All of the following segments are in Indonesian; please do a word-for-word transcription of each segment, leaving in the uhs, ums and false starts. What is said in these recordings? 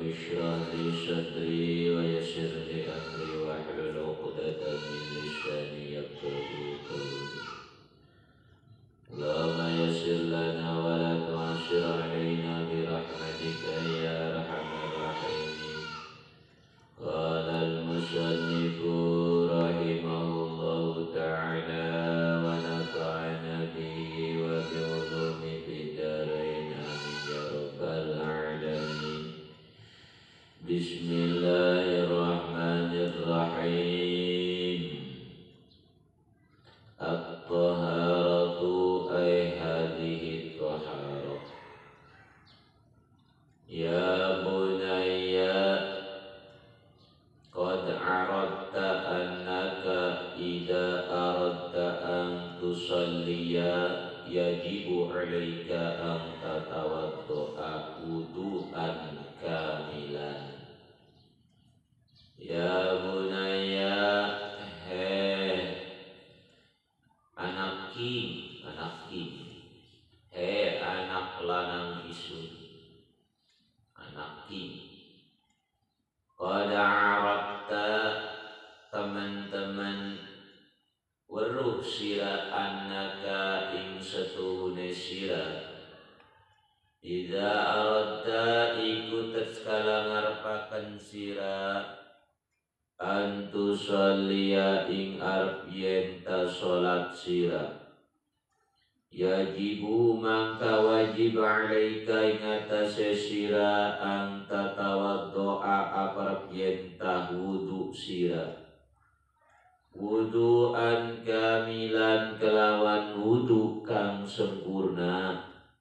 اشرح لي صدري ويسر لي أمري واحلل عقدة من لساني يفقهوا قولي اللهم يسر لنا ولا تعسر علينا برحمتك يا أرحم الراحمين. قال المصنف رحمه الله تعالى ونفعنا به وبعلومه في الدارين آمين يا رب العالمين. بسم الله الرحمن الرحيم. الطهارة أي هذه الطهارة. يا بني قد عرفت أنك إذا أردت أن تصلي يجب عليك أن تتوضأ وضوءا كاملا. Ya bunaya, hei anak king, anak king, hei anak lanang isun, anak king. Qad arafta teman-teman weruh sira annaka ing setuhune sira idza aradta iku tatkala ngarepaken sira antu sholliya ing arep yen ta salat sira yajibu mangka wajib alaika ing atase sira an tatawaddoa aparep yen ta wudu sira wuduan kamilan kelawan wudu kang sempurna.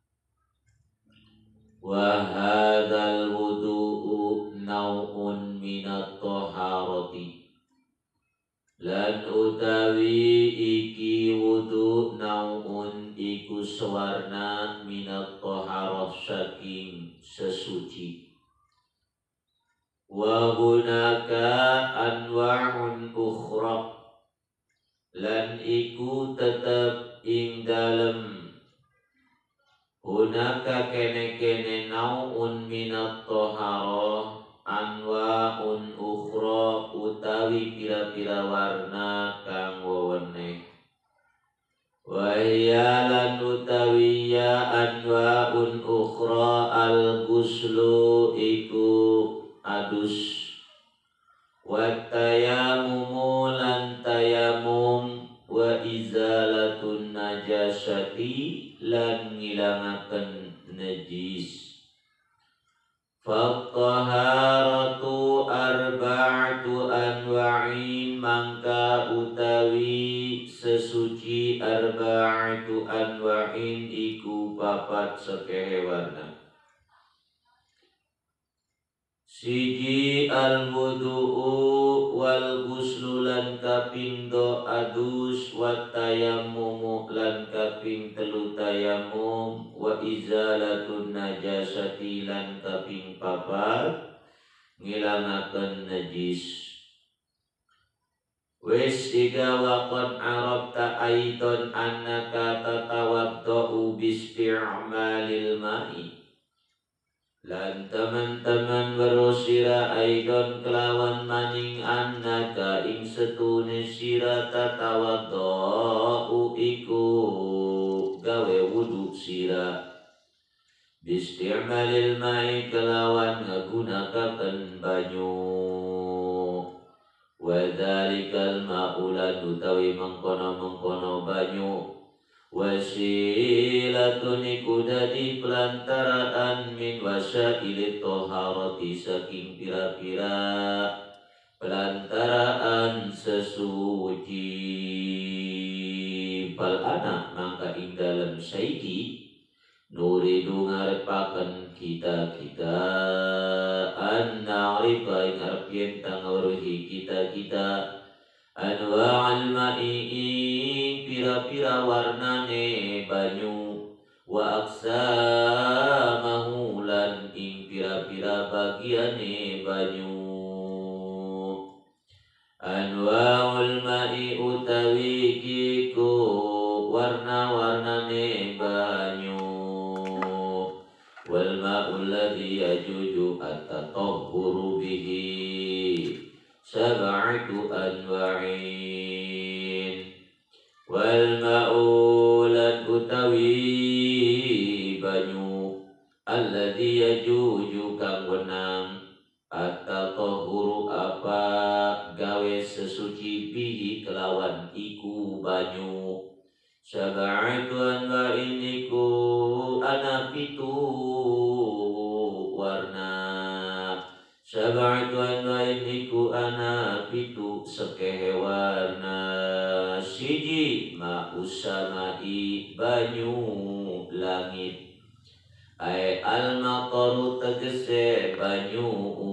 Wa hadzal wudu'u nau'un minat taharati lan utawi iki wudu nau'un iku sewarna minat taharah saking sesuci. Wa hunaka anwa'un ukhra lan iku tetep ing dalem hunaka kene-kene nau'un minat taharah anwa'un ukhra utawi pira-pira warna kang weweneh. Wa hiya lan utawi ya anwa'un ukhra al-ghuslu iku adus wa tayamumu lan tayamum wa izalatun najasati lan ngilangaken najis. Fattaharatu arba'atu anwa'in mangka utawi sesuci arba'atu anwa'in iku papat sekehe warna. Siji al-wudu'u wal ghuslu lan kapindo adus wa tayammumu lan kaping telu tayamum wa izalatun najasati lan kaping papat ngilangaken najis. Wis tiga waqad arabta aidon annaka tatawaddau bisti'malil ma'i lan teman-teman berusira aidon kelawan maning annaka ing setune sira tatawaddau iku gawe wudu sira bisti'malil ma'i kelawan ngagunakaken banyu. Wa dzalikal ma'u lan utawi mengkono-mengkono banyu wasilatun iku dadi pelantaraan min wasailit taharati saking pira-pira pelantaraan sesuci. Fal anak mangka ing dalem saiki nuridu ngarepaken kita-kita an na'rifa ing arep yen tanguruhi kita-kita anwa'al ma'i pira-pira warnane banyu wa aqsamahu lan ing pira-pira bagiane banyu. Anwa'ul ma'i utawi iku warna-warnane banyu wal ma'ul ladzi yajuju at-tatahhuru bihi sab'atu anwa'in wal ma'ulan utawi banyu alladzi yajuju kang wenang at-tatahhuru apa gawe sesuci bihi kelawan iku banyu sab'atu anwa'in iku ana pitu warna sab'atu anwa'in iku ana pitu sekehe warna siji ma'us samai banyu langit ai al-maqaru tegese banyu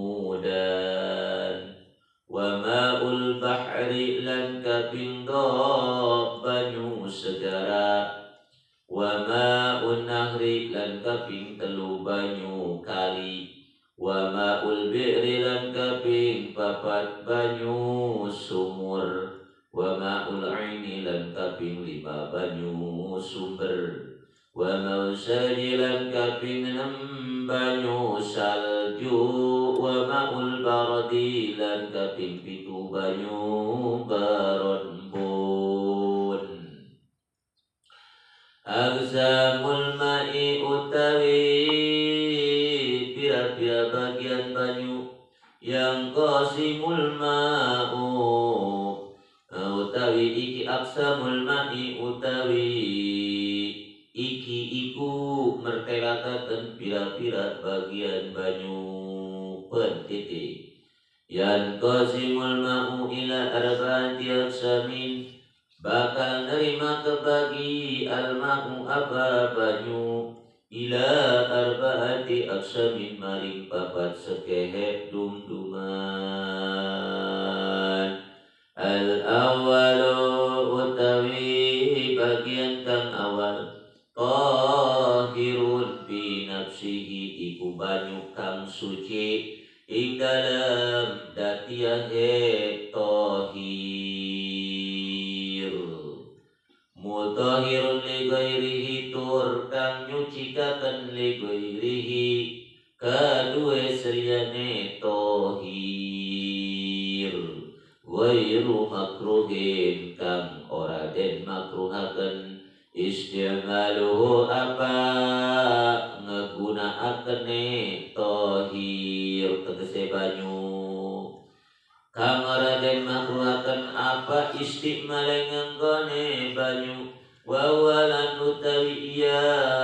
udan wa ma'ul bahri lan kapindo banyu segara wa ma'un nahri lan kaping telu banyu kali wa ma'ul bi'ri lan kaping papat banyu sumur wa ma'ul aini lan kaping lima banyu sumber wa ma'usani lan kaping enam banyu salju wa ma'ul baradi lan kaping pitu banyu barembun agzamul ma'i utawi pira-pira bagian banyu yang qasimul ma'u utawi iki aksamul ma'i utawi iki iku mertelakaken pira-pira bagian banyu pentiti yan qasimul ma'u ila arba'ati aksamin bakal nerima kebagi al-ma'u apa banyu ila arba'ati aksamin maring papat sekehe dumduman al-awwalu utawi bagian kang awal tahirun bi nafsihi iku banyu kang suci ing dalam datiahe tahir mutahirun li ghairihi tur kang nyucikaken li ghairihi kadue sriyane tahir ghairu makruhin kang ora den makruhaken istimaluhu apa ngegunaakene tahir tegese banyu kang ora den makruhaken apa istimale nganggone banyu wawalan utawi iya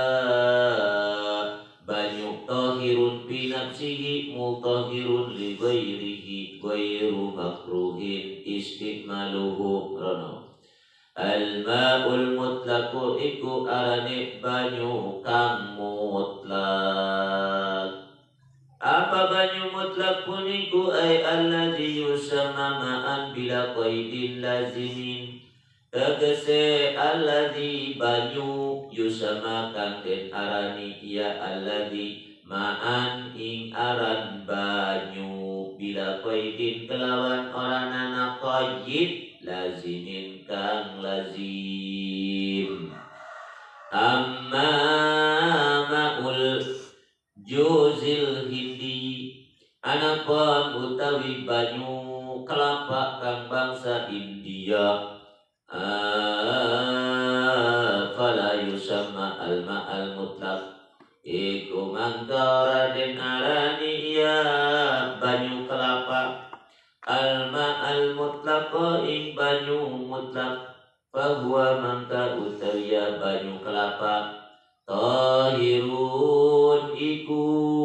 banyu tahirun bi nafsihi mutahirun li ghairihi ghairu makruhin istimaluhu rono al-ma'ul mutlaqu iku arane banyu kang mutlak apa banyu mutlak puniku ay alladhi yusamma ma'an bila qaidin lazimin tegese alladhi banyu yusamma kang den arani ya alladhi ma'an ing aran banyu bila qaidin kelawan orang anak qaid lazimin kang lazim amma ma'ul juzil hindi anapun utawi banyu kelapa kang bangsa India fala yusamma al-ma'al mutlaq iku mangkara den arani ya banyu kelapa al-ma'al mutlaq ing banyu mutlaq fahuwa mangka utawiya banyu kelapa tahirun iku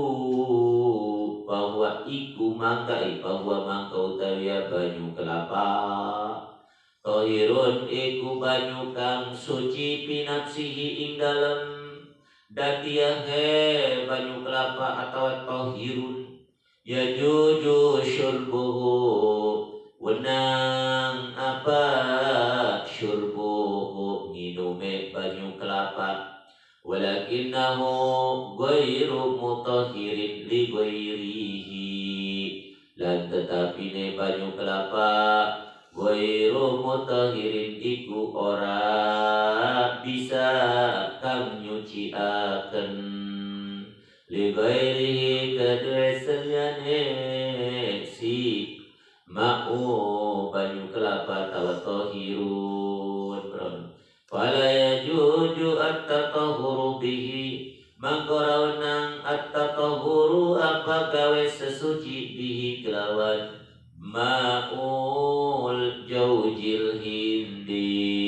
bahwa iku mangka bahwa mangka utawiya banyu kelapa tahirun iku banyu kang suci pinapsihi ing dalem datiahe banyu kelapa atau tahirun ya juju syurbuhu wenang apa syurbuhu nginume banyu kelapa walakinnahu ghairu mutahhirin li ghairihi lan tetapine banyu kelapa ghairu mutahhirin iku ora bisa kang nyuciaken li ghairihi kadue saliyane si ma'u banyu kelapa tawatahirun fala yajuju at-tatahhuru bihi mangkoraunang at-tatahhuru apa gawe sesuci bihi kelawan ma'ul jaujil hindi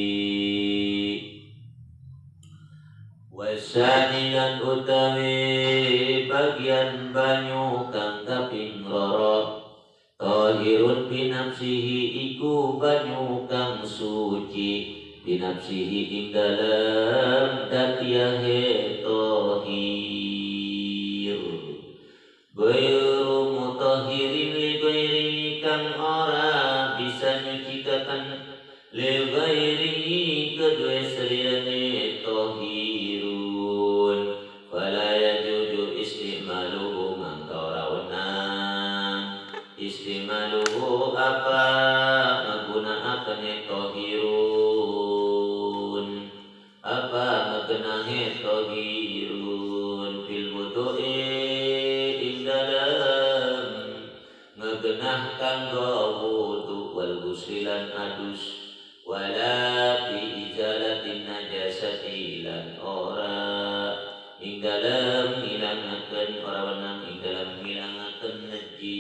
wasanilan utawi bagian banyu kang kaping loro tahirun binafsihi iku banyu kang suci binafsihi ing dalam datiyahe tohir bayru mutahirin li ghairi kang ora bisa nyucikakan li ghairi kedua seliyane tohirun fala yajuju istimaluhu mangkaurawana istimaluhu apa menggunakan tohirun apa magenahe tohirun fil wudu'i ing dalam ngegenah kanggo wudu wal ghuslan adus wala fi izalatin najasati lan ora ing dalam ngilangaken ora wenang ing dalam ngilangaken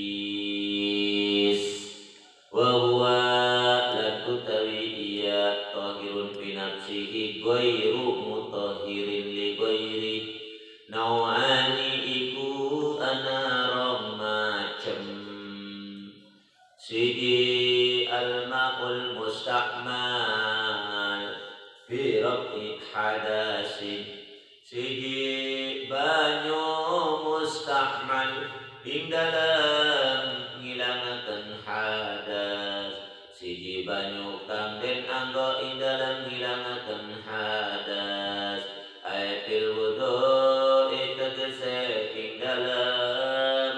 najis wa huwa lan utawi iya tahirun fi nafsihi ghairu mutahhirin li ghairi nawani iku ana rong macem siji al-ma'ul musta'mal fi rafi hadasin siji banyu musta'mal ing dalam ngilangaken hadas siji banyu kang den anggo ing dalam ngilangaken hadas ayatil wudu'i tegese ing dalam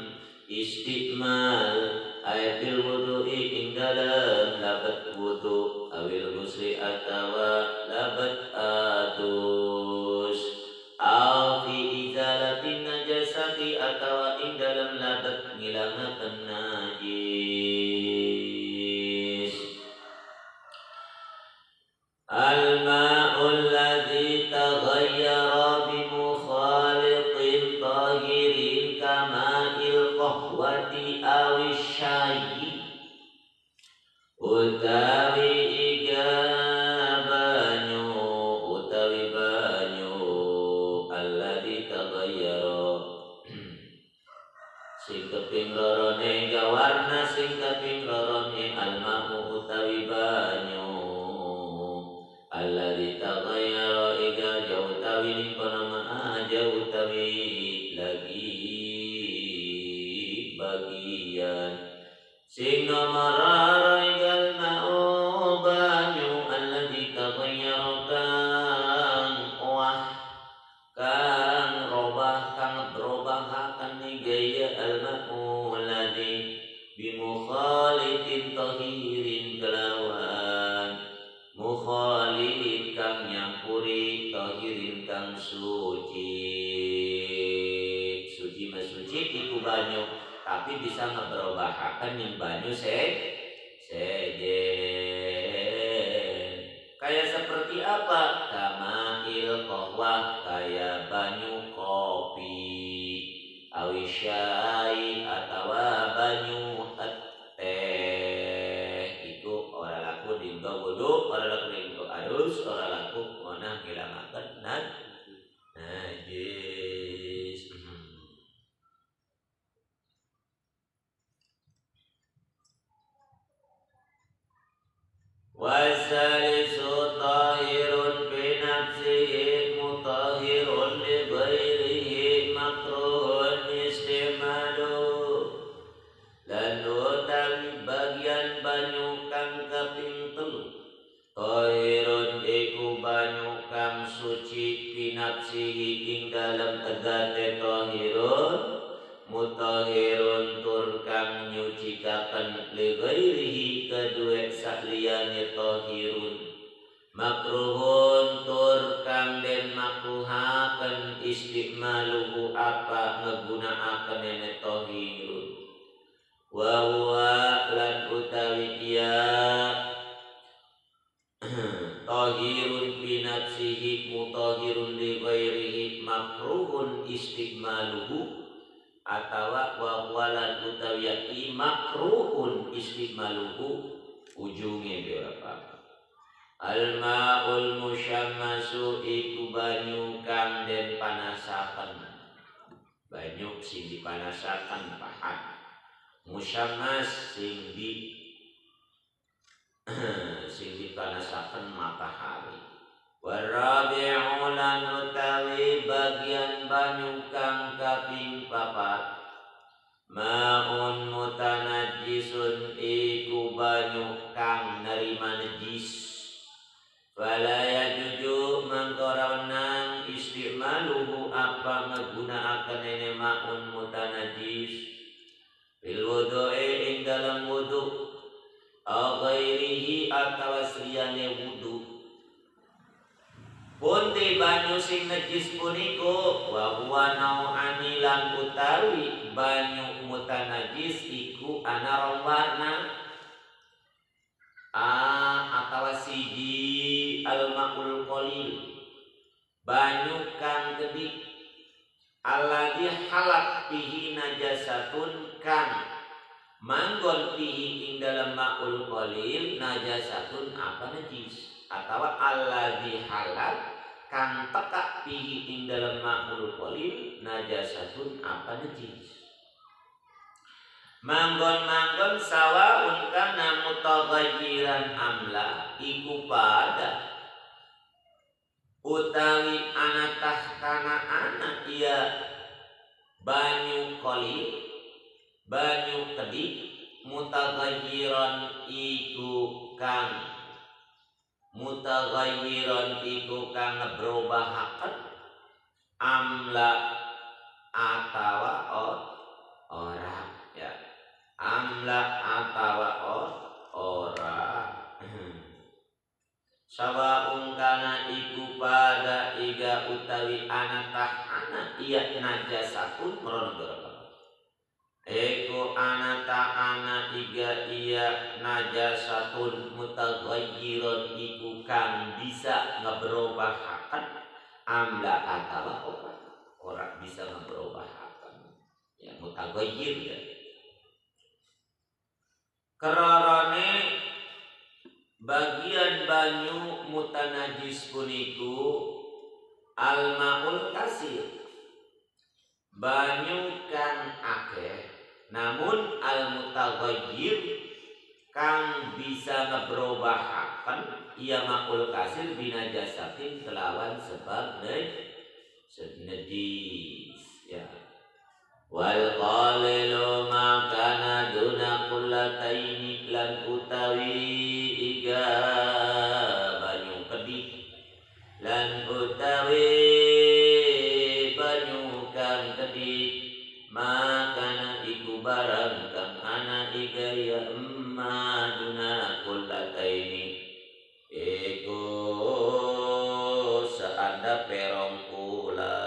istiqmal ayatil wudu'i ing dalam labat wudu awil ghusli atawa labat adus au fi izalatin najasati atawa ing dalam labat ngilangaken najis al-ma'ul ladzi taghayyara bi mukhalitin tahirin kama'il qahwati awis syai utawi iga banyu utawi banyu alladzi taghayyara sing kaping lorone gawarna sing kaping lorone al-ma'u utawi banyu alladzi taghayyara iga jauh utawi ning kono ma jauh utawi lagi bagian sing nomor igal ma'u banyu alladzi taghayyara kang wah kang robah kang berobahakan ni gaya al-ma'u alladzi bimukhalitin tahirin kelawan mukhalid kang nyampuri tahirin kang suci suci mas suci iku banyu tapi bisa ngeberobahakan ning banyu se sejen kayak seperti apa kama'il qahwah kayak banyu kopi awisyai atawa banyu teh itu ora laku dinggo wudu ora laku dinggo adus ora laku ngonah ngilangaken najis wasalisu tahirun bi nafsihi mutahhirun li ghairihi makruhun istimalu lan utawi bagian banyu kang kaping telu tahirun iku banyu kang suci bi nafsihi ing dalam tegate tahirun mutahhirun tur kang nyucikaken li ghairihi kadue sakliyane tahirun makruhun tur kang den makruhaken istimaluhu apa ngegunaaken ene tahirun wa huwa lan utawi iya tahirun fi nafsihi mutahirun li ghairihi makruhun istimaluhu atawa wa huwa lan utawi makruhun istimaluhu ujunge berapa al ma'ul musyammasu iku banyu kang den panasaken banyu sing dipanasaken pahat musyammas sing di sing dipanasaken matahari warabi'u lan utawi bagian banyu kang kaping papat ma'un mutanajjisun iku banyu kang nerima najis wala yajuju mangkoronang istimaluhu apa ngegunaaken ene ma'un mutanajjis bil wudu'i ing dalam wudu au ghairihi atawa liyane wudu punti banyu sing najis puniko wa huwa nau'ani lan utawi banyu mutanajis iku ana rong warna a atawa siji al ma'ul qalil banyu kang gedhi alladzi halat bihi najasatun kang manggon bihi ing dalam ma'ul qalil najasatun apa najis atawa alladzi halat kang tekak bihi ing dalam ma'ul qalil najasatun apa najis manggon-manggon sawaun kana mutaghayyiran amla iku pada utawi anatah kana anak iya banyu qalil banyu kedhi mutaghayyiran iku kang mutaghayyiran iku kang ngebrobahaken amla atawa ora ya amla atawa ora sawaung kana iku pada iga utawi anatah anak iya najasatun merono eko anata ana iga iya najasatun mutaghayyiran iku kang bisa ngebrobahaken amla atawa ora ora bisa ngebrobahaken ya mutaghayyir ya kararane bagian banyu mutanajis puniku al ma'ul kasir banyu kang akeh namun al mutaghayyir kang bisa ngebrobahaken ia ma'ul kasir binajasatin kelawan sebab najis ya wal qalilu ma kana duna kullataini lan utawi iga banyu kedhi lan utawi banyu kang kedhi makana iku barang kang ana iga ya emma duna kullataini iku saanda perong kula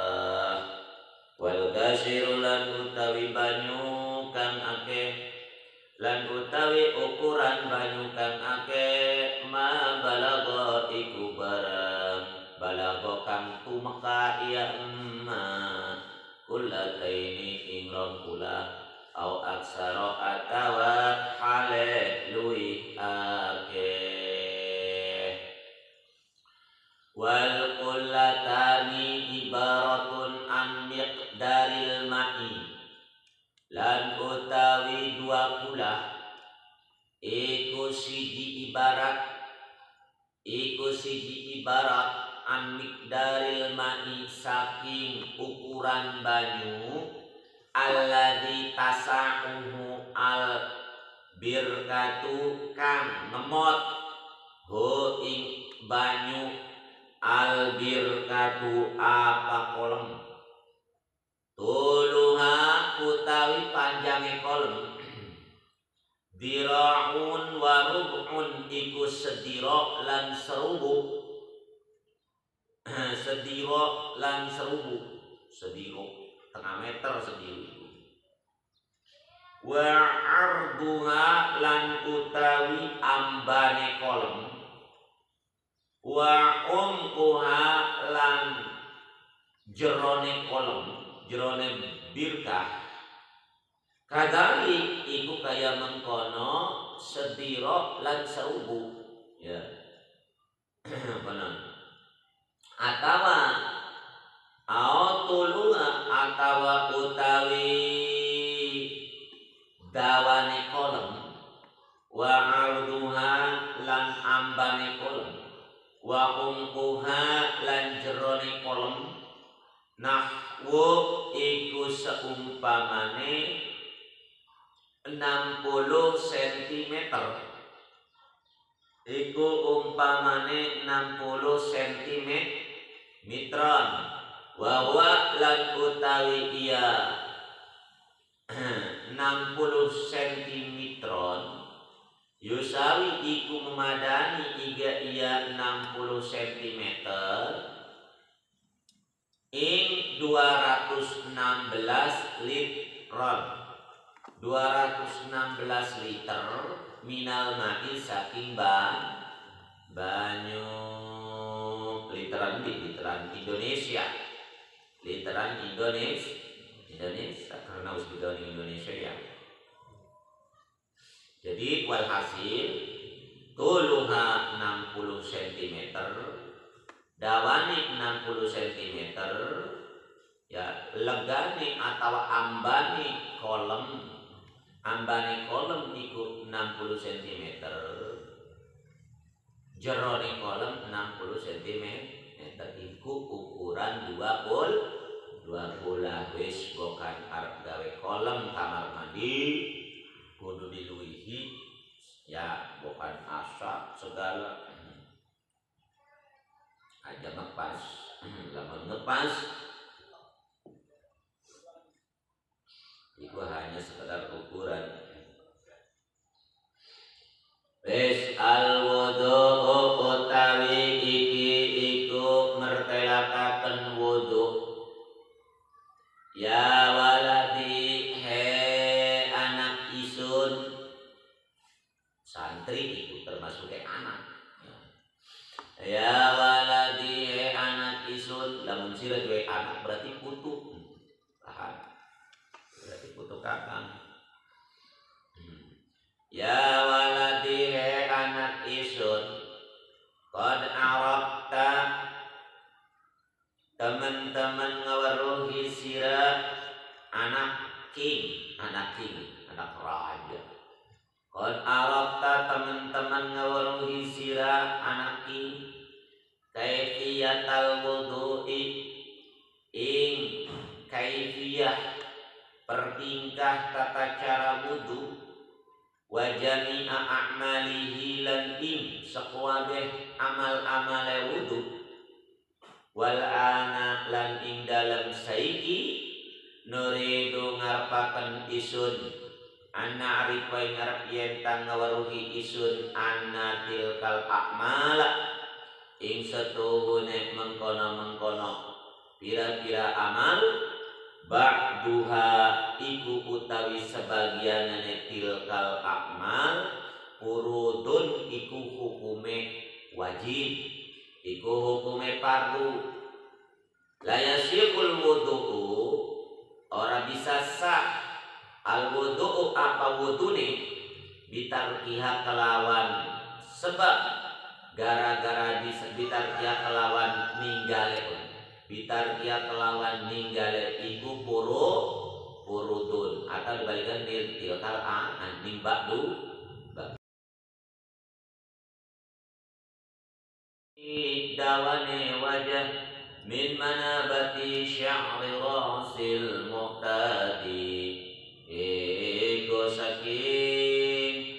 wal kasiru lan utawi banyu kang akeh lan utawi ukuran banyu kang akeh ma balagha iku barang balagha kang tumeka ya emma kullataini ing rong kula au aksara atawa hale luih akeh wal kullatani ibaratun an miqdaril ma'i lan utawi dua kula iku siji ibarat iku siji ibarat an miqdaril ma'i saking ukuran banyu alladzi tasa'uhu al birkatu kang ngemot ho ing banyu al birkatu apa kolom tuluha utawi panjange kolom dira'un wa rub'un iku sedira lan serubu sediro lan serubu, sediro tengah meter sediro. Wa arduha lan utawi ambane kolom, wa umquha lan jerone kolom, jerone birkah. Kadali iku kaya mengkono sediro lan serubu, ya. Benar. Atawa autulua atawa utawi dawane kolom, wa arduha lan ambane kolom, wa umquha lan jerone kolom, nahwu iku seumpamane enam puluh sentimeter, iku umpamane enam puluh sentimeter mitron, wawa lan utawi iya enam puluh sentimetron, yusawi iku memadani iga iya enam puluh sentimeter ing dua ratus enam belas litron, dua ratus enam belas liter minal ma'i saking ban banyu. Literan di literan Indonesia, literan Indonesia Indonesia karena harus di Indonesia ya. Jadi walhasil tuluha enam puluh sentimeter, dawani enam puluh sentimeter, ya legane atau ambane kolom, ambane kolom iku enam puluh sentimeter, jerone kolom enam puluh sentimeter, iku ukuran dua puluh dua puluh wis bukan arep gawe kolom kamar mandi kudu diluihi ya, bukan asap segala aja ngepas. Lamun ngepas itu hanya sekedar ukuran. Wis al wudu utawi iki iku mertelakaken wudu. Ya waladi he anak isun, santri itu termasuk ke anak. Ya waladi he anak isun, lamun sira duwe anak berarti putu. Paham? Berarti putu kakang. Ya waladi he anak isun, qad arabta teman-teman ngawaruhi sira anak king, anak king, anak raja. Qad arabta teman-teman ngawaruhi sira anak king, kaifiyatal wudu'i ing kaifiyah pertingkah tata cara wudu, wa jami'a a'malihi lan ing sakuwabeh amal-amale wudu, wal ana lan ing dalam saiki nuridu ngarepaken isun anna arif wa ngarep yen tang ngawaruhi isun anna tilkal a'mala ing setuhune mengkono-mengkono pira-pira amal ba'duha iku utawi sebagianane tilkal a'mal furudun iku hukume wajib, iku hukume fardu. La yasiqul wudu'u ora bisa sah al wudu'u apa wudune bitarkiha kelawan sebab gara-gara bitarkiha kelawan ninggale, bitarkiha kelawan ninggale iku puru purudun atau dibalikan nil tilkal an ning ba'du dawane wajah min manabati sya'ri rasil muhtadi, ego saking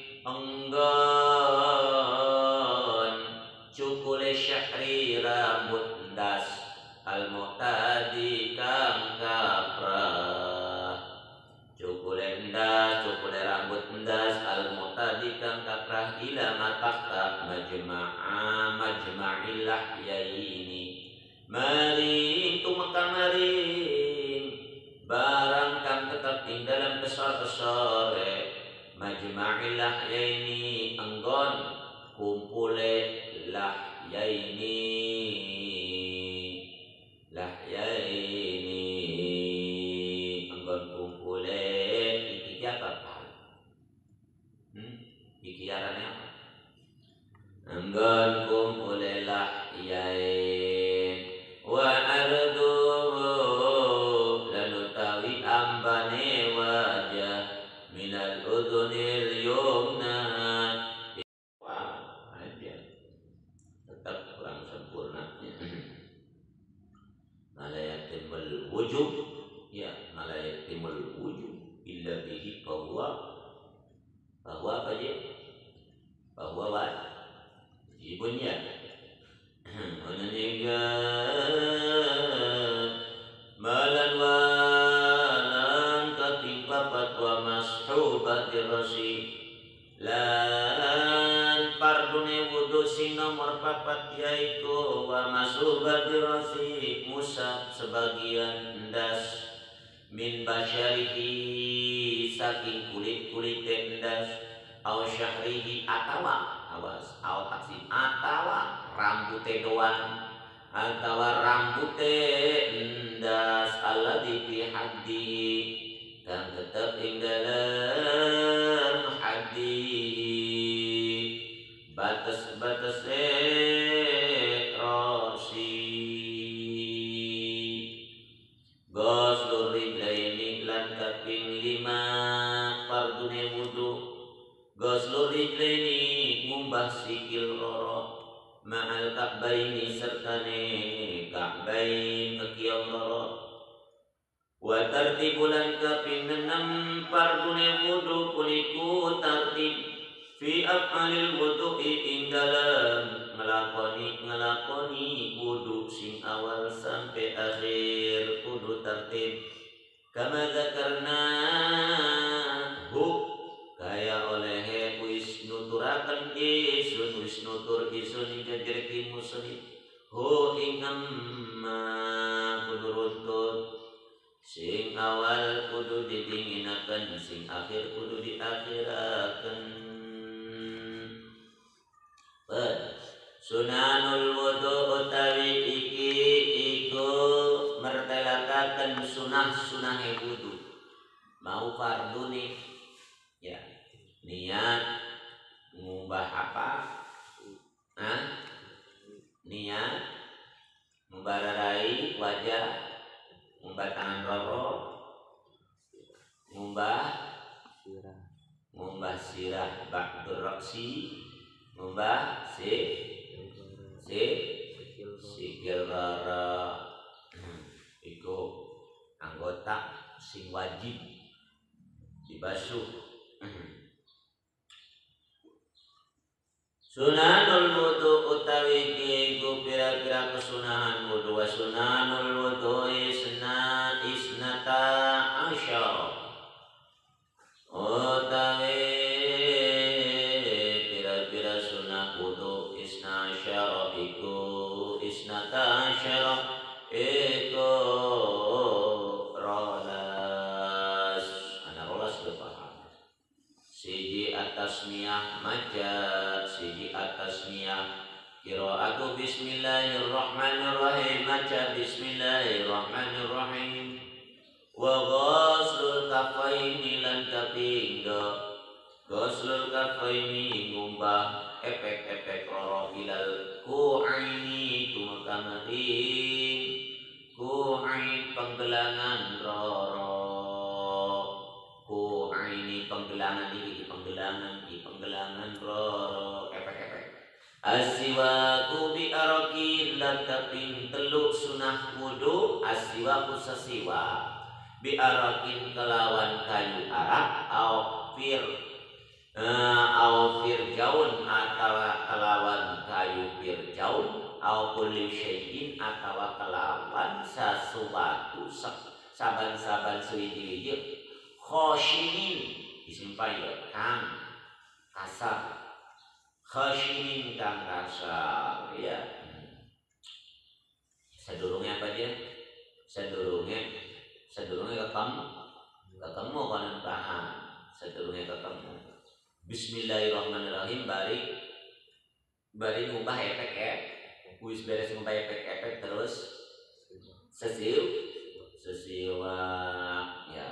enggon cukule sya'ri rambut ndas al muhtadi kang kaprah, cukule ndas cukule rambut ndas al muhtadi kang kaprah ila matahta majma'a majma'il lahyaini maring tumeka maring barang kang tetep ing dalam kesor-kesor majma'il lahyaini anggon kumpule lahyaini lahyaini anggon kumpule iki apa hmm iki arane apa anggon kumpule lahyain wa arduhu lanutawi ambane wajah minal udhunil yumna. Wah, aja tetap kurang sempurna. Malayatimul wujud, ya malayatimul wujud illa bihi bahwa bahwa apa aja bahwa wajibnya menaniga malan walan katimpa patwa mashubati rasi lan pardune wudu sing nomor papat yaitu wa mashubati rasi musab sebagian ndas min basyarihi saking kulit-kulit ndas au syahrihi atawa awas au taksim atawa rambute doang atawa rambute ndas alladzi fi haddi kang tetep ing dalem haddi batas-batas rosi ghuslur rijlaini lan kaping lima fardune wudu ghuslur rijlaini ngumbah sikil loro ma'al ka'baini sertane ka'bain kekiong loro wa tartibulan kaping enam fardune wudu puliku tartib fi af'alil wudu'i ing dalam ngelakoni ngelakoni wudu sing awal sampai akhir kudu tartib kama zakarna hu kaya oleh wis nuturaken isun wis nutur isun jajarki muslim hu ing amma kudu runtut sing awal kudu didinginaken sing akhir kudu diakhiraken. Sunanul wudu utawi iki iku mertelakaken sunah-sunahe wudu mau fardu nih ya niat ngubah apa Hah? niat membararai wajah ngubah tangan roro ngubah sirah ngubah sirah ba'dur raksi ngubah si si sikil rara iku anggota sing wajib dibasuh. Sunanul wudu utawi iku pira-pira kesunahan wudu wa sunanul wudu isna isnata asyara utawi pira-pira sunah wudu isna asyara iku isnata asyara iku rolas ana rolas berpaham siji atasmiyah majaz siji atasmiyah qiraatu bismillahirrahmanirrahim maca bismillahirrahmanirrahim wa ghuslul kafaini lan kapingga ghuslul kafaini ngumbah efek-efek loro ilal ku'aini tumekaning ku'ain penggelangan roro ku'aini penggelangan iki penggelangan iki penggelangan roro efek-efek asiwaku bi arakin lan kaping telu sunah wudu asiwaku sesiwa bi arakin kelawan kayu arak au fir uh, au firjaun atawa kelawan kayu firjaun au kulli syai'in atawa kelawan sesuatu saban-saban suwiji-wiji khoshinin disimpan ya kang kasar khashinin kang kasar ya Sedurungnya apa dia? Sedurungnya sedurungnya ketemu ketemu konon paham. Sedurungnya ketemu. Bismillahirrahmanirrahim. Bari bari ngubah efek ya. Wis beres ngubah efek-efek terus sesiu sesiwa ya.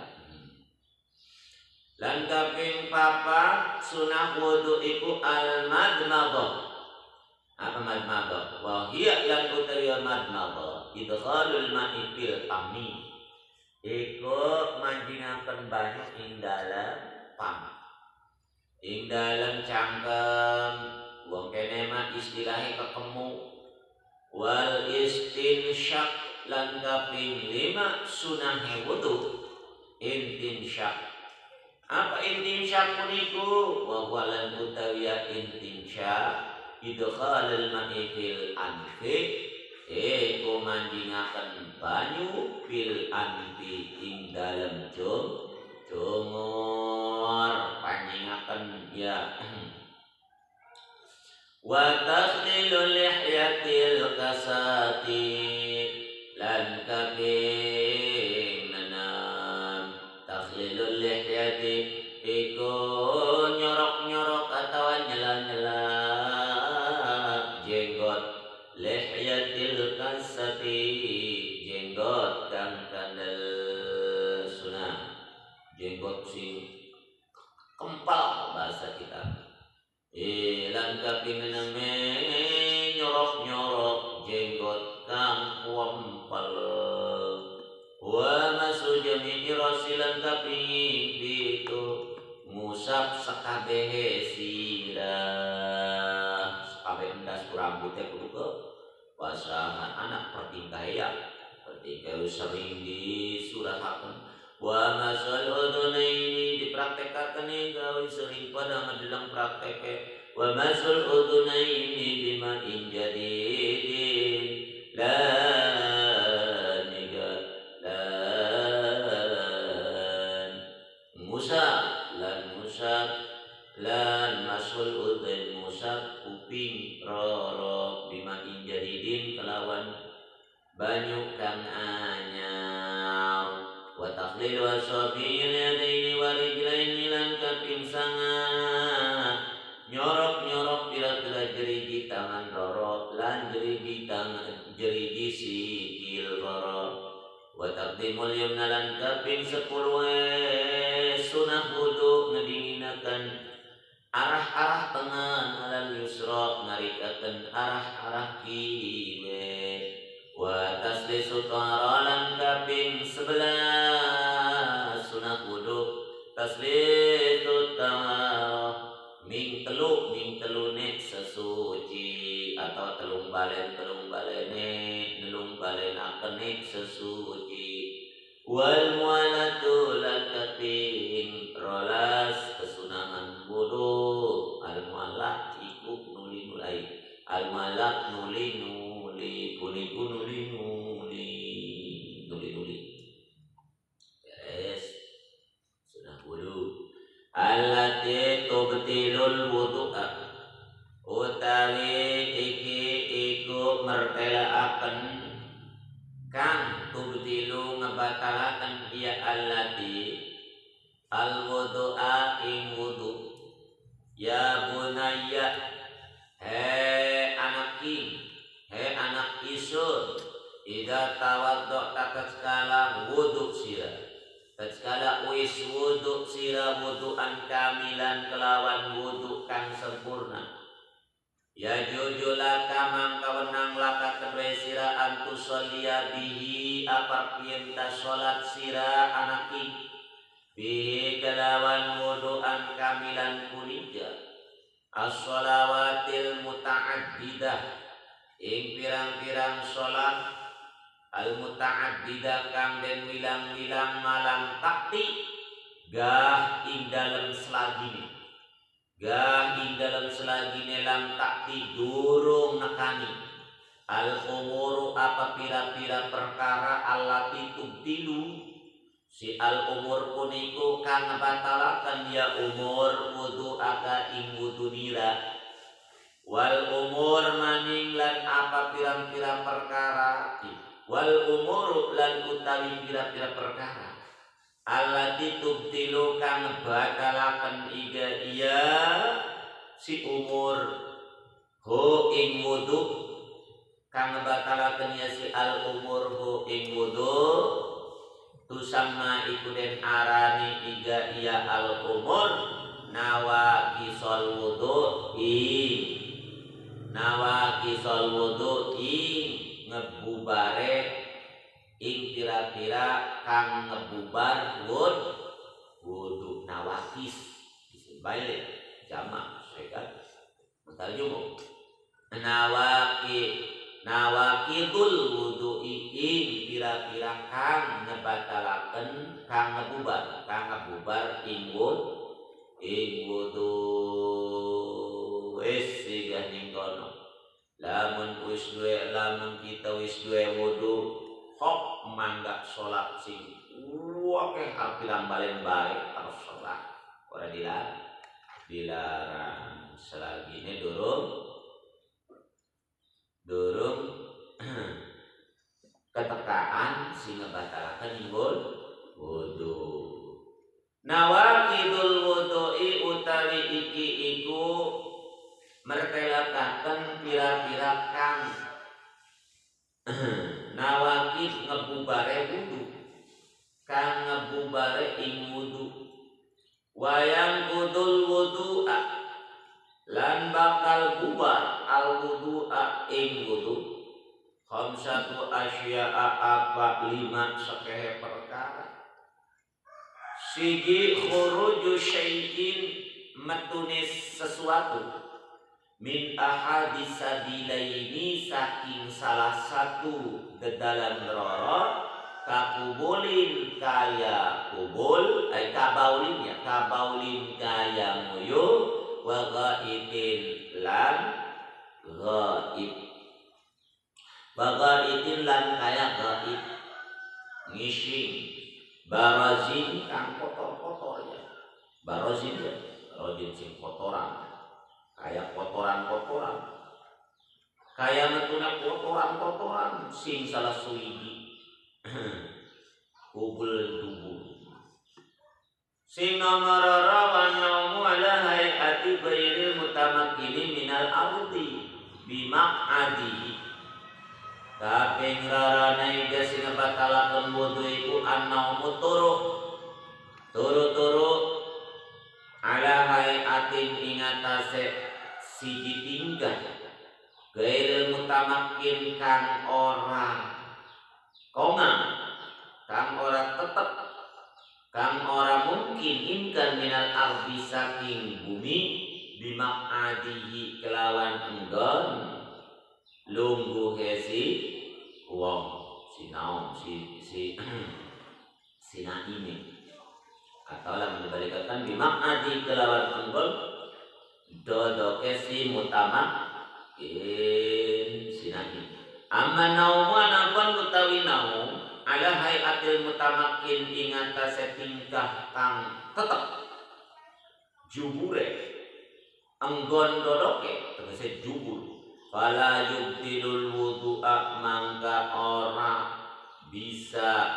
Lan kaping papat sunah wudu iku al madmadah. Apa madmadah? Wa hiya lan utawi madmadah idkhalul ma'i fil fami. Iku manjingaken banyu ing dalem pam. Ing dalem cangkem wong kene mah istilahe kekemu. Wal istinsyak lan kaping lima sunah wudu intinsyak. Apa intinsyak puniku? Wa huwa lan utawi intinsyak idkhalul ma'i fil anfi. Eko manjingaken banyu fil anfi ing dalem jum jumur panjingaken ya. Wa takhlilul lihyatil kasati lan kaping enam takhlilul lihyati iku nyorok-nyorok atau nyela-nyela jenggot. Lihyatil kasati jenggot kang kandel sunah, jenggot sing kempal bahasa kita. Ilan kaping ename nyorok-nyorok jenggot kang kumpal. Wa masu jami'i rasilan kaping pitu ngusap sakabehe sirah. Sakabeh endas rambutnya kudu ke pasangan anak pertingkah ya. Pertingkah sering disurahaken. Wa masal udunaini dipraktekkan gawe sering pada ngadelang prakteke. Wa masal udunaini bima injadidin lan niga lan musa lan musa lan masul udun musa kuping roro bima injadidin kelawan banyu kang anyar. Wa takhlil wa sabil yadaini wa rijlaini lan kaping sanga nyorok-nyorok pira-pira jeriji tangan roro lan jeriji tangan jeriji sikil roro. Wa taqdimul yumna lan kaping sepuluh sunah wudu ngedinginaken arah-arah tengen alal yusra narikaken arah-arah kiwe. Wa taslisu tahara lan kaping sebelas sunah wudu taslisu tahara ming telu ming telune sesuci atau telung balen telung balene nelung balen akene sesuci. Wal mualatu lan kaping rolas kesunahan wudu. Al mualat iku nuli nulai al mualat nuli nuli puniku nuli nuli nuli nuli beres sunah wudu. Allati tubtilul wudu'a utawi iki iku mertelaaken kang tubtilu ngebatalaken iya allati al wudu'a ing wudu. Ya bunayya he anak ing he anak isun ida tawaddo tatkala wudu sira tatkala wis wudu sira wuduan kamilan kelawan wudu kang sempurna. Ya jujulaka mangkawenang laka kedue sira antusollia bihi apapien ta salat sira anak ing bihi kelawan wuduan kamilan kulija as-shalawatil muta'addidah ing pirang-pirang salat al muta'addidah kang den wilang-wilang malam takti gah ing dalem selagine gah ing dalem selagine lam takti durung nekani al umuru apa pira-pira perkara allati tubtilu si al umur puniku kang batalaken ya umur wudu aka ing wudu nira. Wal umur maning lan apa pirang-pirang perkara wal umuru lan utawi pira-pira perkara allati tubtilu kang batalaken iga iya si umur ho ing wudu kang batalaken ya si al umur ho ing wudu tusamma iku den arani iga iya al umur nawa kisol wudu i nawa kisol wudu i ngebubare ing pira-pira kang ngebubar wud wudu nawakis balik jamak sekat mentarjumu nawaki nawakidul wudu ing pira-pira kang ngebatalaken kang ngebubar kang ngebubar ing wud ing wudu wis sigah ning kono lamun wis duwe lamun kita wis duwe wudu hok mangga sholat sing wakeh artilan balen-balen harus sholat ora dilarang dilarang selagi ini durung durung ketekaan sing ngebatalaken ingul wudu nawakidul wudu'i utawi iki iku mertelakaken pira-pira kang nawakid ngebubare wudu kang ngebubare ing wudu wayang kudul wudu'a lan bakal bubar al wudu'a ing wudu khamsatu asya'a apa lima sakehe perkara siji khuruju syai'in metunis sesuatu min ahadis sabilaini saking salah satu dedalan roro kakubulin kaya kubul ay kabaulin ya kabaulin kaya muyu wa ghaitin lan ghaib wa ghaitin lan kaya ghaib ngising barazin kang kotor-kotor ya barazin ya barazin sing kotoran kayak kotoran-kotoran kayak metuna kotoran-kotoran sing salah suwiji kubul dubur sing nomor rawan naumu ala hayati ghairil mutamakkini minal ardi bimaq'adihi kaping rarane iga sing batalaken wudu iku annaumu turu turu-turu ala hayatin ingatase siji tinggal gairil mutamakkin kang ora kongang kang ora tetep kang ora mungkin imkan minal ardi saking bumi bimakadihi kelawan enggon lungguh hesi wong sinaum si si sina ini atau lah menyebalikkan bimakadi kelawan enggon dodoke si mutamak in sinagi amma naumu anapun utawi naum ala hayatil mutamakin ingatase tingkah kang tetep jubure enggon dodoke tegese jubur fala yubtilul wudu'a mangka ora bisa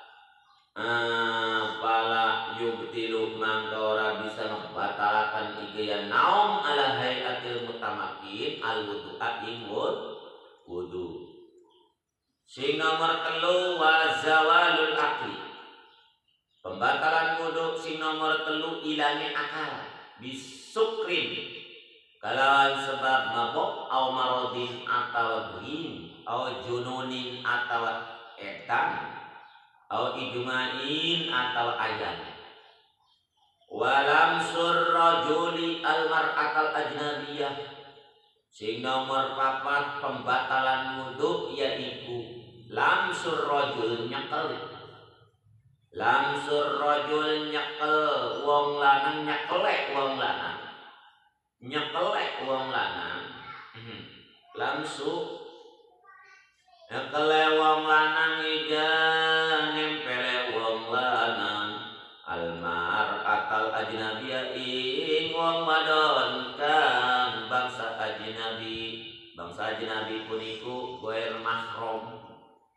Uh, pala yubtilu mangka ora bisa membatalkan igaya naum ala hayatil mutamakin al wudu'a ing wudu sing nomor telu wa zawalul akli pembatalan wudu sing nomor telu ilange akal bisukrin kalawan sebab mabok au marodin atau gin au jununin atau etan au ijma'in atau ayat walam surrajuli almar'atal ajnabiyah sing nomor papat pembatalan wudu yaiku lamsur rajul nyekel lamsur rajul nyekel wong lanang nyekelek wong lanang nyekelek wong lanang lamsu nyekel wong lanang iga nempel wong lanang almar atal ajnabiyah ing wong wadon kang bangsa ajnabi bangsa ajnabi puniku goer mahram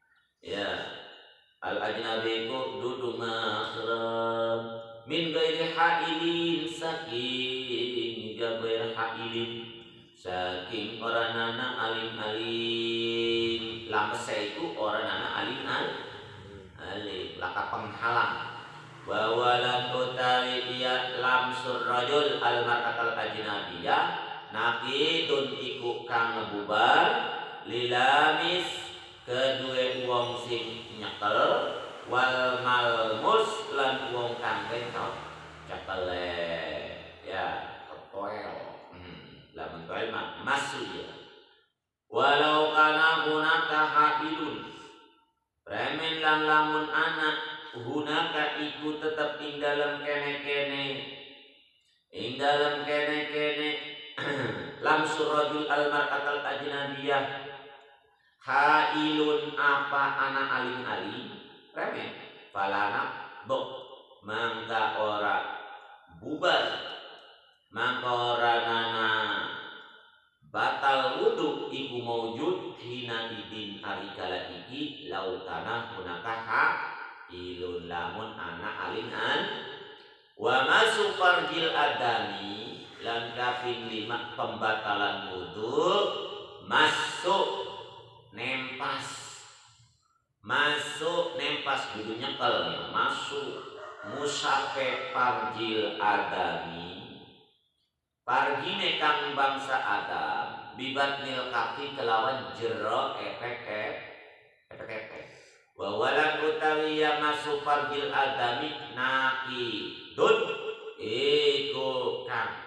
Ya, al ajnabi ku dudu mahram min ghairi hailin saking gair hailin saking oranana alim-alim lamese itu oranana alim-alim alim laka penghalang bahwa lan utawi iya lamsur rajul al mar'atal ajnabiyah nakidun iku kang ngebubar lilamis kedue wong sing nyekel wal malmus lan wong kang kentok cekele ya ketoel hmm. Lamun toel mah masu ya walau kana hunaka haidun remen lan lamun anak hunaka iku tetep ing dalem kene-kene ing dalem kene-kene lamsur rajul al mar'atal ajnabiyah hailun apa anak aling-aling remen falana bok mangka ora bubar mangka ora nana batal wudu iku maujud hina idin arikala iki laukana hunaka ha ilun lamun anak alingan wa masuk farjil adami lan kafin lima pembatalan wudu masuk nempas masuk nempas kudu nyekel masuk musafe farjil adami farjine kang bangsa Adam bibat nil kaki kelawan jero efek efek efek wawalan utawi ya masuk farjil adami naki dun iku kang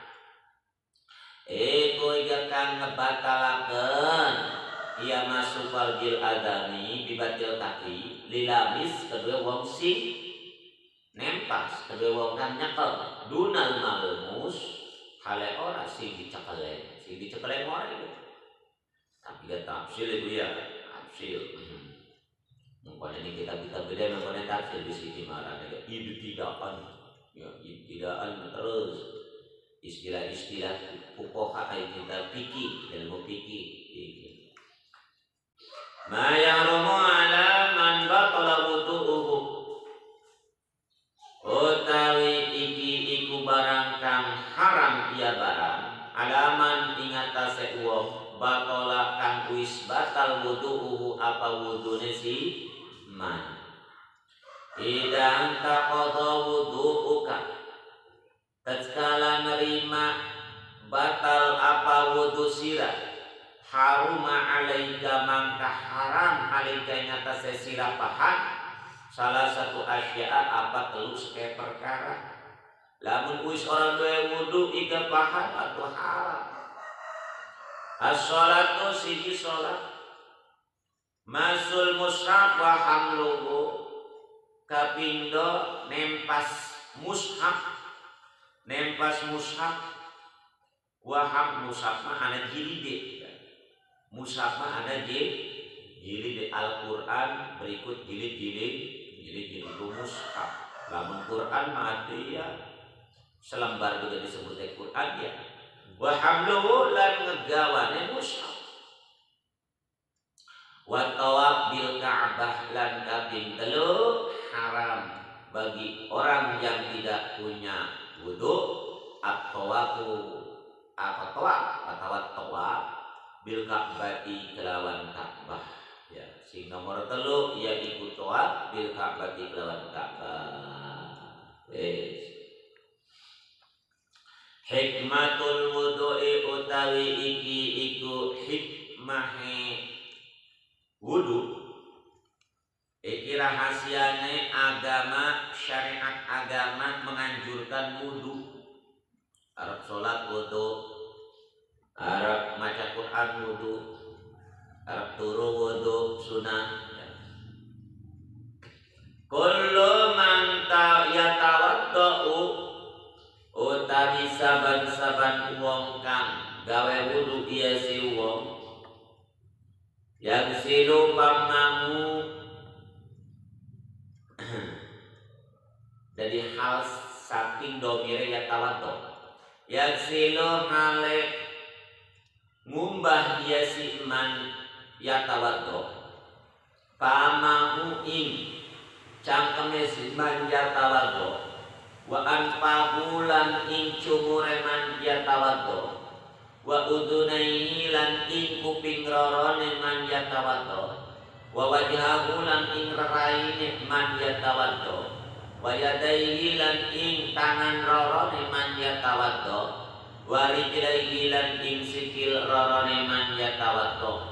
iku iga kang ngebatalaken ia masuk farjil adami bibatil kaki lilamis kedua wong sing nempas kedua wong kang nyekel dunal malmus hale ora sing dicekelen sing dicekelen ora itu tapi gak tafsir itu ya tafsir mungkin ini kita kita beda mungkin tafsir di sini marah ya ibtidaan ya ibtidaan terus istilah-istilah fuqaha kita fikih ilmu fikih ma yahrumu ala man batala wudu'uhu utawi iki iku barang kang haram iya barang alaman ing atase wong batala kang wis batal wudu'uhu apa wudune si man idang taqadha wudu'uka tatkala nerima batal apa wudu sirah haruma alaika mangka haram alaika ing atase sirah pahan salah satu asya'a apa telu seke perkara lamun wis orang duwe wudu iga pahan atau haram as-sholatu siji sholat masul mushaf wa hamluhu kapindo nempas mushaf nempas mushaf waham mushaf mah ana jilid mushaf mah ana jilid Al-Quran berikut jilid-jilid jilid-jilid mushaf lamun Quran mah ya selembar juga disebut Quran ya wahamluhu lan ngegawane mushaf wa tawaf bil Ka'bah lan kaping telu haram bagi orang yang tidak punya wudu at-tawafu apa tawaf atau tawaf bil Ka'bati kelawan Ka'bah ya sing nomor telu ya iku tawaf bil Ka'bati kelawan Ka'bah wis hikmatul wudu'i utawi iki iku hikmahe wudu iki rahasiane agama syariat agama menganjurkan wudu arep salat wudu arep maca Quran wudu arep turu wudu sunah ya. Kullu man ta yatawaddau utawi saban-saban wong kang gawe wudu iya si wong yang silu pamamu jadi hal saking domire ya tawaddo yang silu hale ngumbah iya si man ya tawaddo kamahu ing cangkeme man yatawaddo wa anfahulan ing cumure man yatawaddo wa udunaihi lan ing kuping rorone man yatawaddo wa wajhahu lan ing raraine man yatawaddo wa yadaihi lan ing tangan rorone man yatawaddo wa rijlaihi lan ing sikil rorone man yatawaddo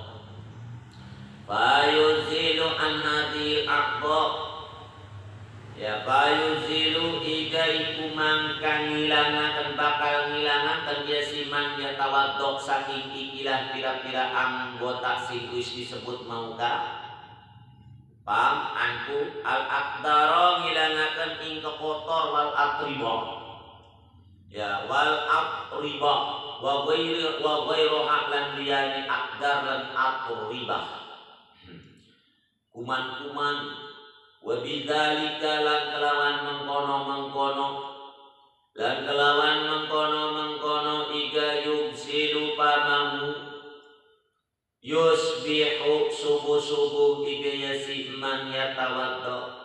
fayuzilu an hadhil aqba ya fayuzilu iga iku mangka ngilangaken bakal ngilangaken ya siman ya tawaddok saking ikilah pira-pira anggota sing wis disebut mauka pam anku al aqdara ngilangaken ing kekotor wal atriba ya wal atriba wa ghairu wa ghairu lan liyane aqdar lan atriba kuman-kuman wa bidzalika lan kelawan mengkono-mengkono lan kelawan mengkono-mengkono iga yugsilu pamahu yusbihu subuh-subuh iga yasiman yatawaddo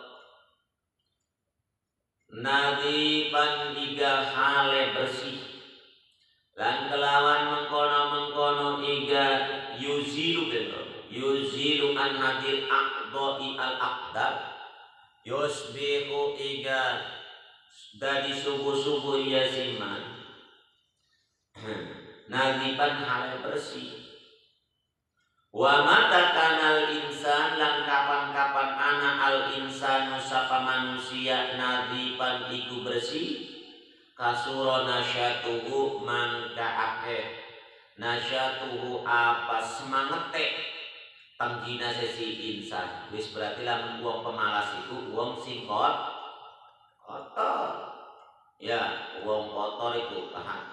nadifan iga hale bersih lan kelawan mengkono-mengkono iga yuzilu bener yuzilu an hadil aqdai al aqdar yusbihu iga dari subuh-subuh yasiman nagiban hal bersih wa mata kanal insan lan kapan-kapan ana al insanu sapa manusia nagiban iku bersih kasuro nasyatuhu mangka akeh nasyatuhu apa semangete penggina sesi insan wis berarti lamun wong pemalas iku wong sing kotor ya wong kotor iku paham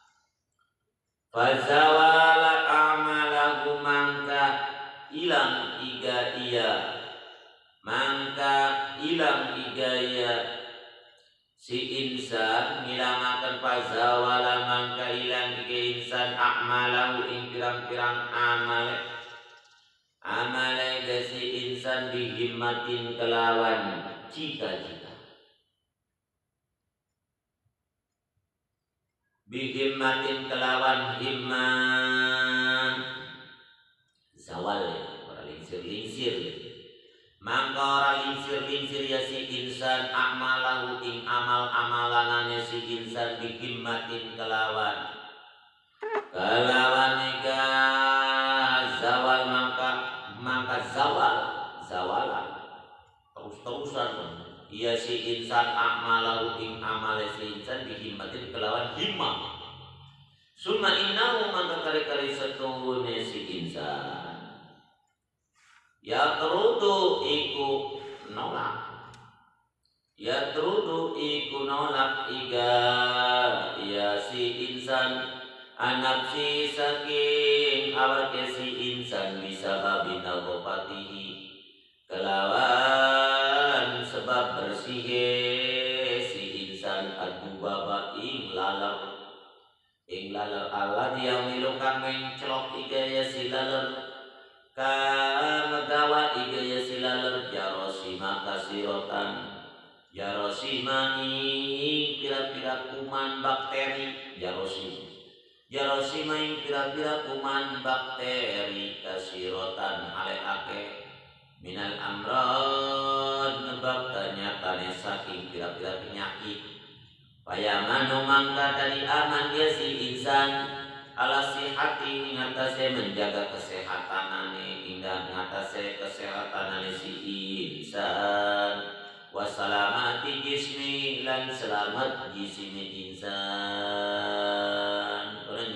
fazawala amalahu mangka ilang iga iya mangka ilang iga iya si insan ngilangaken fazawala mangka ilang iga insan akmalahu ing pirang-pirang amale amale gasi insan bihimmatin kelawan cita-cita bihimmatin kelawan himmah zawal ya ora lingsir-lingsir mangka ora lingsir-lingsir ya si insan akmalahu ing amal-amalanane si insan bihimmatin kelawan kelawan ika zawal mangka maka zawal zawalan terus-terusan ia si insan akmalahu ing amale si insan bihimmatin kelawan himmah summa innahu maka kali-kali setuhune si insan ya terudu iku nolak ya terudu iku nolak iga ya si insan anapsi saking awak si insan bisa babin agopatihi kelawan sebab bersih si insan adubaba ing lalar ing lalar Allah yang milukan mencelok iga ya si lalar kamagawa iga ya si lalar jarosima kasirotan jarosima ing kira-kira kuman bakteri jarosima jarosima ing kira-kira kuman bakteri kasirotan hale ake minal amrod ngebaktanya kane saking kira-kira penyakit payamanu mangka dari aman dia si insan ala sihati ngatase menjaga kesehatanane indah ngatase kesehatanane si insan wasalamati jismi lan selamat jismi insan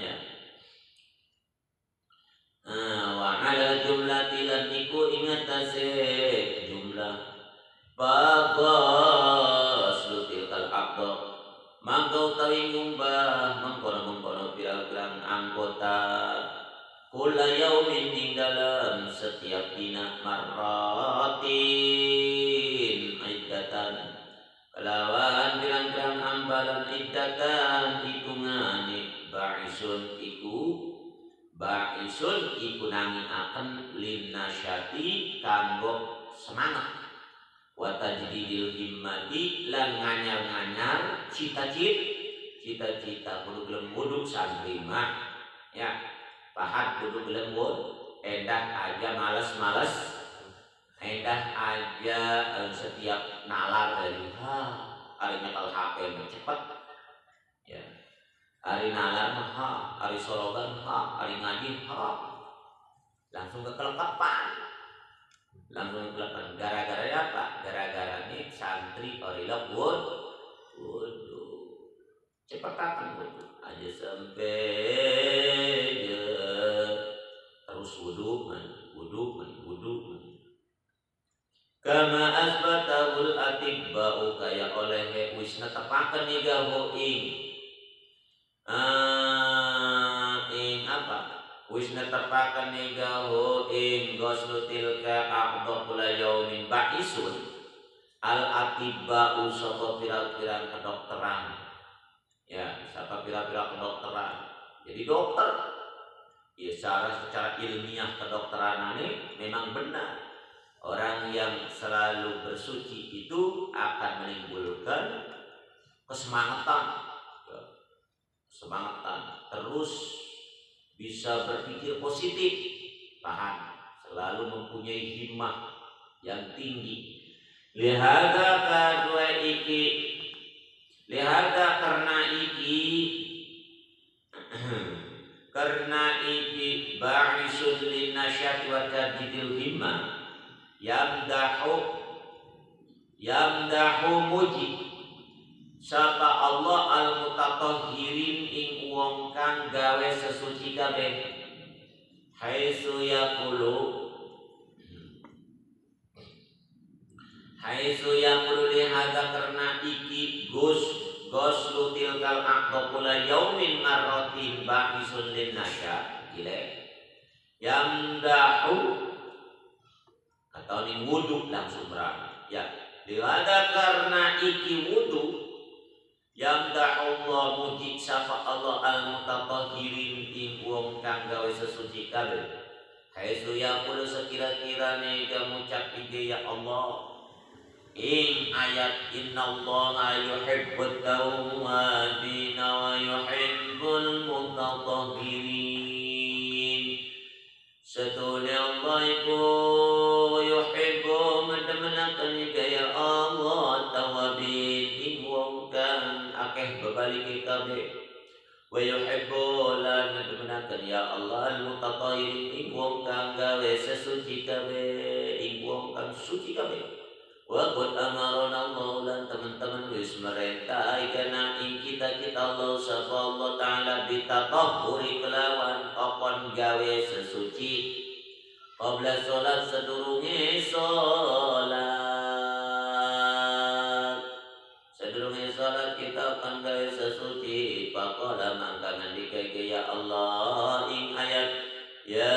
wa ala jumlati lan iku ingatase jumlah bagus lutil kal aqdo mangko utawi ngumbah mengkono-mengkono pirang-pirang anggota kula yaumin ing dalam setiap dina marratin iddatan kelawan pirang-pirang ambalan iddatan hitungane ba'isun iku ba'isun iku nami akan lin nasyati kanggo semangat wa tajdidil himmati lan nganyar-nganyar cita-cita cita-cita kudu gelem wudhu santri mah ya pahat kudu gelem wudhu endah aja males-males endah aja eh, setiap nalar dari ha hari nyekel H P cepet ya hari nalar mah ha hari sorogan ha hari ngaji ha langsung kekelekapan langsung kekelekapan gara-gara apa gara-gara nih santri orila wudhu wudhu cepetakan wudhu aja sampai ya, terus wudhu man wudhu man wudhu man kama asbatahul atibba'u kaya oleh wis netepaken nigahu ing ah ing apa wis netepaken nigahu ing goslutil ka aqdaqula yaumin ba'isun al atibba'u sapa pira-pira kedokteran ya sapa pira-pira kedokteran jadi dokter ya secara secara ilmiah kedokteran ini memang benar orang yang selalu bersuci itu akan menimbulkan kesemangatan ya, kesemangatan terus bisa berpikir positif paham selalu mempunyai himmah yang tinggi lihada kadua iki lihada karena iki karena iki ba'isun linasyat wa tajdidil himmah yamdahu yamdahu muji sapa Allah al mutatahhirin ing wong kang gawe sesuci kabeh haitsu yaqulu haitsu yaqulu li hadza karena iki gus gus lutil kal aqdaqula yaumin marratin ba'isun lin nasya gile yamdahu atau ini wudhu langsung berangkat ya liwada karena iki wudhu yang Allah muji sapa Allah al mutatahhirin ing wong kang gawe sesuci kabeh haitsu yaqulu sekira-kirane gamucap iki ya Allah ing ayat innallaha yuhibbut tawwabin wa yuhibbul mutatahhirin setune Allah iku ya Allah tawabin ing wong kang akeh bebalike kabeh wa yuhibbu lan demenaken ya Allah al mutatahhirin ing wong kang gawe sesuci kabeh ing wong kang suci kabeh wa qad amarana Allah lan teman-teman wis merintah kana ing kita-kita Allah sapa Allah taala bitatahhuri kelawan okon gawe sesuci qabla salat sedurunge salat gawe sesuci faqala mangka ngandika ya Allah ing ayat ya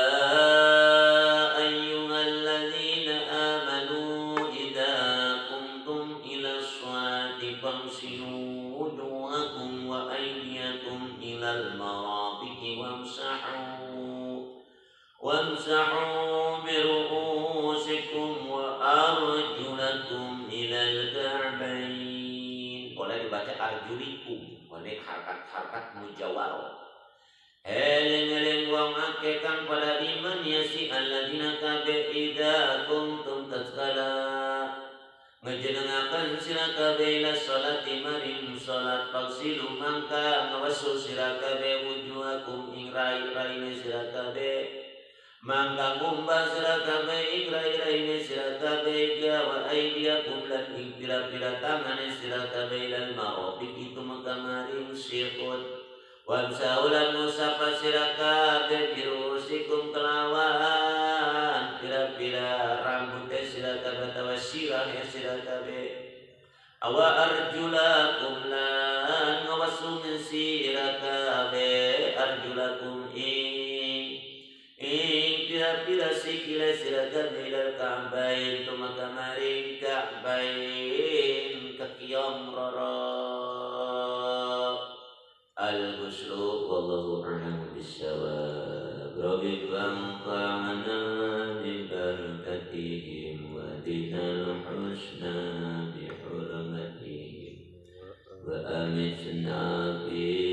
ayyuhalladzina amanu idza qumtum ila sholati famsilu wujuhakum wa aydiyakum ilal marafiqi wamsahu wamsahu bi ru'usikum wa arjulakum ilal ka'bayn boleh dibaca arjulikum boleh harkat-harkat mujawaro eling-eling wong akeh kang pada iman ya si alladzina kabeh idza kuntum taskala ngejenengaken sira kabeh ila sholati maring salat faksilu mangka ngawassul sira kabeh wujuhakum ing rai-raine sira kabeh mangka ngumbah sira kabeh ing rai-raine sira kabeh wa aidiakum lan ing pira-pira tangane sira kabeh lan marafiq itu mangka maring sikut wa saulan musapa sira kabeh birusikum kelawan pira-pira rambut sira kabeh tawa sirah sira kabeh awa arjulakum lan ngawassul sira kabeh arjulakum ing ing pira-pira sikile sira kabeh ilal ka'bain tumaka maring ka'bain kakiyam rara al-ghuslu wallahu a'lam bissawab. Rabbi fa'anfa'na bibarakatihim wa dinal husna bihurmatihim wa amitna fi